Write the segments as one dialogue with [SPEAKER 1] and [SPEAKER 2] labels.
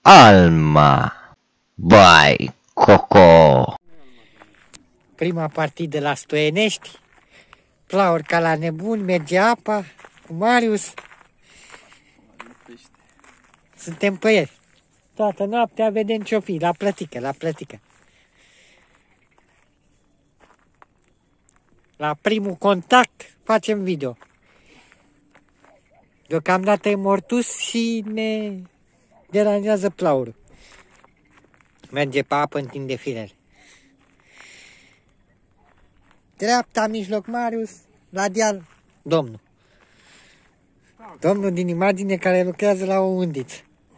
[SPEAKER 1] Alma by Coco.
[SPEAKER 2] Prima partidă la Stoienești, plauri ca la nebuni, merge apa cu Marius. Suntem pe el. Toată noaptea vedem ce-o fi, la plătică. La primul contact facem video. Deocamdată e mortus și ne deranjează plaurul. Merge pe apă, întinde firele. Dreapta, mijloc Marius, la deal, domnul. Domnul din imagine care lucrează la o undiță.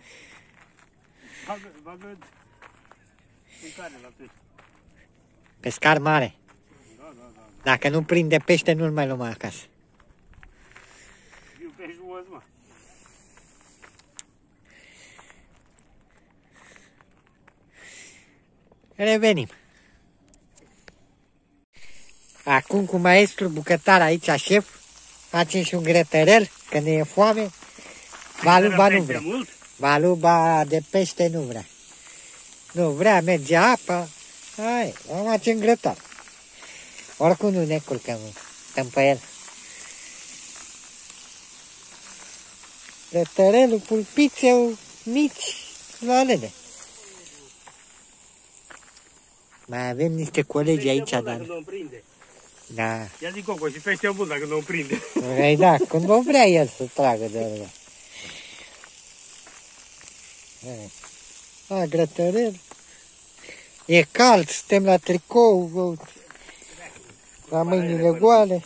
[SPEAKER 2] Pescar mare. Dacă nu prinde pește, nu-l mai luăm acasă. Revenim. Acum cu maestru bucătar aici, șef, facem și un grătărel, că ne e foame. Baluba nu vrea. Baluba de pește nu vrea. Nu vrea, merge apa. Hai, o facem grătar. Oricum nu ne culcăm, stăm pe el. Grătărelul, pulpițeu, mici, la lene. Mai avem niște colegi aici, dar... Da.
[SPEAKER 3] Ia zic Coco, și pește bun dacă nu o prinde.
[SPEAKER 2] Păi da, când o vrea el să tragă de ăla. A, grătărel. E cald, suntem la tricou, la mâinile goale.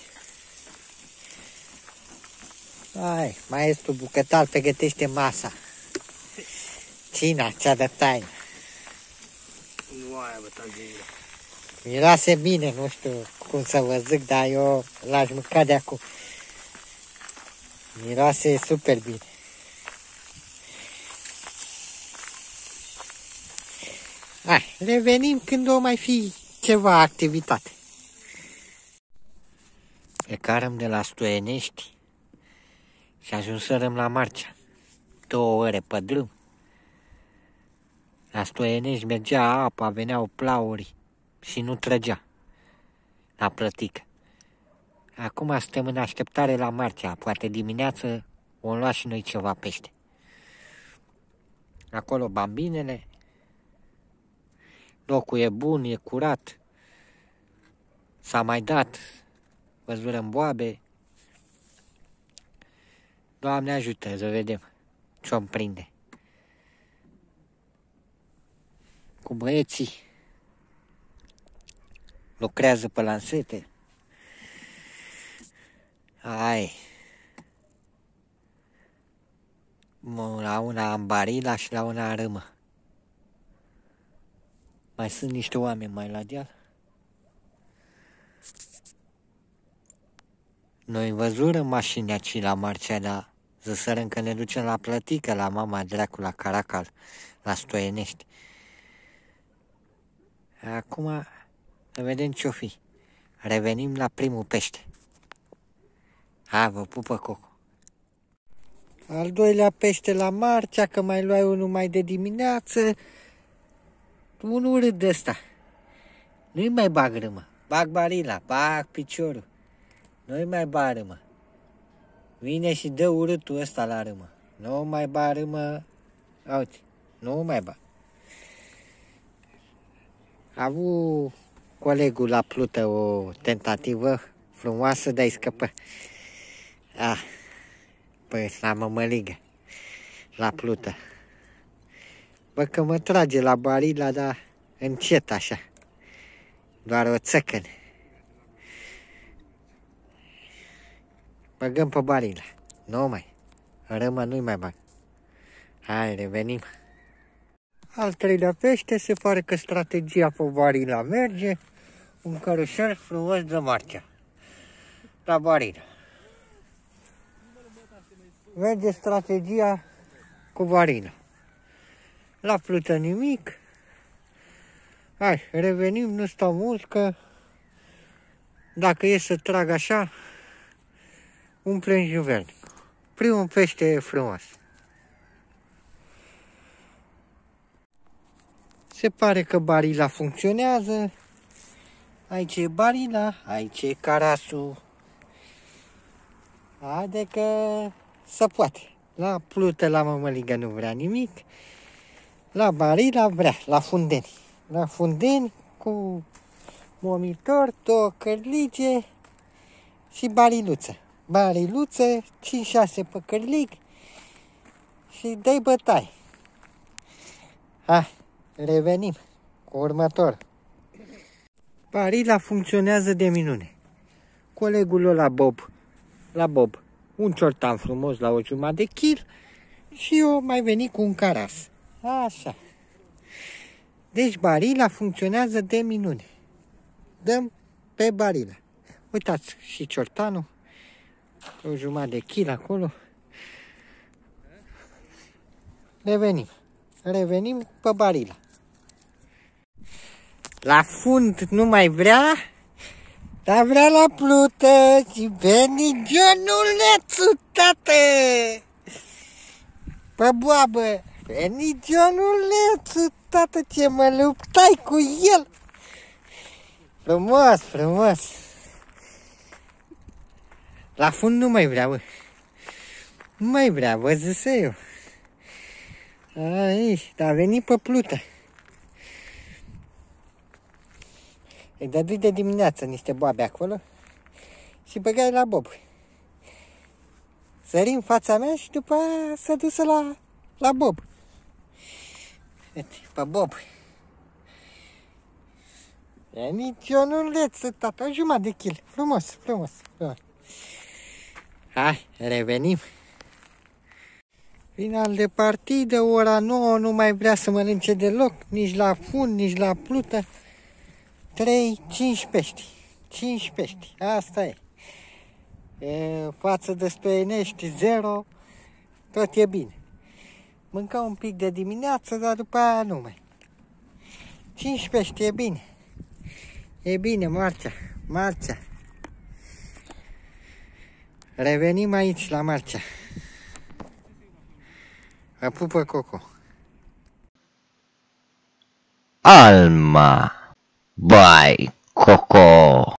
[SPEAKER 2] Hai, maestru bucătar pregătește masa. Cina, cea de taină.
[SPEAKER 3] Nu aia, bă, tanzină.
[SPEAKER 2] Miroase bine, nu știu cum să vă zic, dar eu l-aș mânca de acum. Miroase super bine. Hai, revenim când o mai fi ceva activitate. Plecarăm de la Stoienești și ajunsărăm la Marcea. 2 ore pe drum. La Stoienești mergea apa, veneau plauri și nu trăgea la plătică. Acum suntem în așteptare la Marcea. Poate dimineață vom lua și noi ceva pește. Acolo bambinele. Locul e bun, e curat. S-a mai dat văzură în boabe. Doamne ajută să vedem ce-o prinde. Cu băieții lucrează pe lansete. Hai. La una am barila și la una am râmă. Mai sunt niște oameni mai la deal. Noi văzurăm mașini aici la Marcea, dar zăsărăm că ne ducem la plătică, la mama dracu, la Caracal, la Stoienești. Acum să vedem ce-o fi. Revenim la primul pește. Hai, vă pupă, Coco. Al doilea pește la Marcea, că mai luai unul mai de dimineață. Un urât de ăsta. Nu-i mai bag râmă. Bag barila, bag piciorul. Nu-i mai bag râmă. Vine și dă urâtul ăsta la râmă. Nu mai bag râmă. Uite, nu mai bag. A avut colegul la plută o tentativă frumoasă, dar-i scăpă. Păi, la mămăligă, la plută. Bă, că mă trage la barila, dar încet așa. Doar o țăcăne. Băgăm pe barila. Nu mai. Râmă nu-i mai bag. Hai, revenim. Al treilea pește, se pare că strategia pe barila merge. Un cărușel frumos de Marcea. La barila. Merge strategia cu barila. La plută nimic. Hai, revenim, nu stau mult, că dacă e să trag așa, umplem juvelnic. Primul pește e frumos. Se pare că barila funcționează. Aici e barila, aici e carasul. Haide că se poate. La plută, la mămăligă nu vrea nimic. La barila vrea, la fundeni. La fundeni cu momitor, 2 cărlige și bariluță. Bariluță, 5-6 pe cărlig și dă-i bătaie. Hai, revenim cu următor. Barila funcționează de minune. Colegul ăla la Bob, un ciortan frumos la o jumătate de kil și eu mai venit cu un caras. Așa. Deci barila funcționează de minune. Dăm pe barila. Uitați și ciortanul, o jumătate de kil acolo. Revenim pe barila. La fund nu mai vrea, dar vrea la plută și venigionulețul, tată! Pe boabă, venigionulețul, tată, ce mă luptai cu el! Frumos, frumos! La fund nu mai vrea, bă. Nu mai vrea, vă zise eu. Aici, dar a venit pe plută. Îi dădui de dimineață niște boabe acolo și băgai la Bob. Sări în fața mea și după aia s-a dus la Bob. Uite, pe Bob. E niciunuleț, tata, o jumătate de kil. Frumos, frumos, frumos. Hai, revenim. Final de partidă, ora 9, nu mai vrea să mănânce deloc, nici la fund, nici la plută. 5 pești. 5 pești, asta e. Față de stoienești 0, tot e bine. Mânca un pic de dimineață, dar după aia nu mai. 5 pești, e bine. E bine, Marcea. Revenim aici la Marcea. Vă pupă Coco.
[SPEAKER 1] Alma. Bye, Coco.